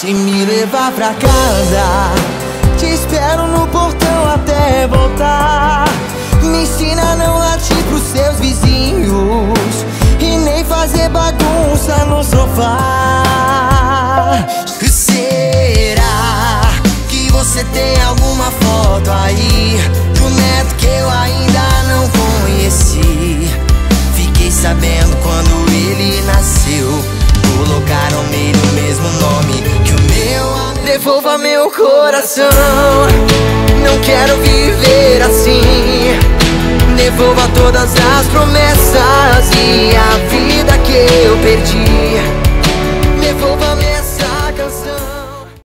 Deixe me levar pra casa, te espero no portão até voltar. Me ensina a não latir pros seus vizinhos e nem fazer bagunça no sofá. Será que você tem alguma foto aí do neto que eu ainda não conheci? Fiquei sabendo quando ele nasceu, colocaram meio no mesmo nome que o meu. Devolva meu coração, não quero viver assim. Devolva todas as promessas e a vida que eu perdi.